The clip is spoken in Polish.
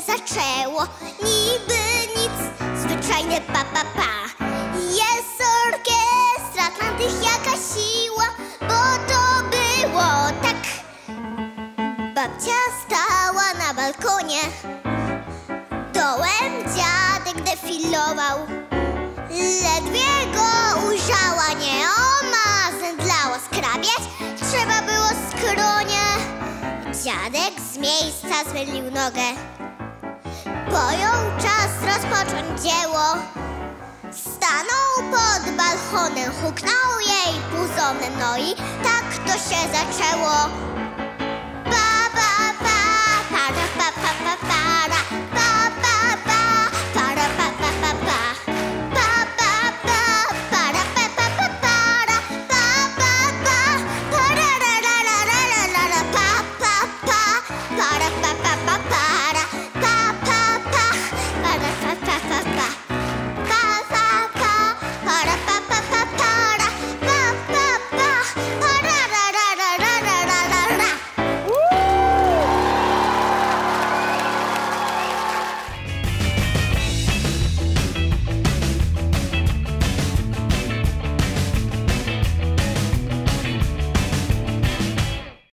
zaczęło. Niby nic, zwyczajne pa, pa, pa. Jest orkiestra, tam tych jaka siła, bo to było tak. Babcia stała na balkonie, dołem dziadek defilował. Ledwie go ujrzała, nieoma zemdlała. Skrabiać trzeba było skronie. Dziadek z miejsca zmylił nogę, pojął czas rozpocząć dzieło. Stanął pod balkonem, huknął jej półzone, no i tak to się zaczęło.